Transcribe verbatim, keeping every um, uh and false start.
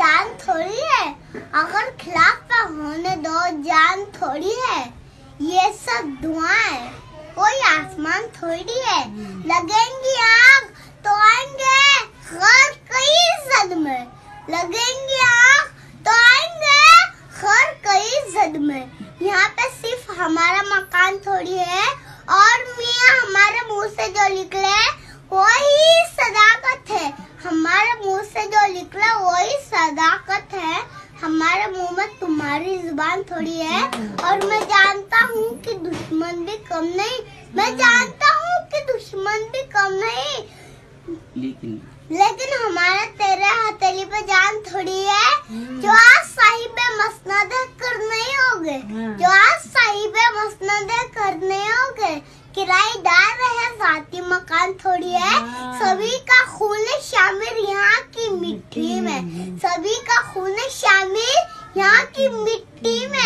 जान थोड़ी है, अगर खिलाफ पे होने दो जान थोड़ी है। ये सब धुआं है, कोई आसमान थोड़ी है। लगेंगी आग तो आएंगे हर कई सदमे, लगेंगी आग तो आएंगे हर कई सदमे। यहाँ पे सिर्फ हमारा मकान थोड़ी है, और मियाँ हमारे मुंह से जो निकले वही सदाकत है। हमारे मुंह से जो निकला वही सदाकत है। हमारे मुंह में तुम्हारी जुबान थोड़ी है। और मैं जानता हूँ कि दुश्मन भी कम नहीं, मैं जानता हूँ कि दुश्मन भी कम नहीं, लेकिन लेकिन हमारा तेरे हथेली पे जान थोड़ी है। जो आज साहिब मसनद कर नहीं होगे, जो आज साहिब मसनद कर नहीं होगे, किराएदार रहे साथी मकान थोड़ी है। सभी का खून शामिल यहाँ की मिट्टी में, सभी का खून शामिल यहाँ की मिट्टी में।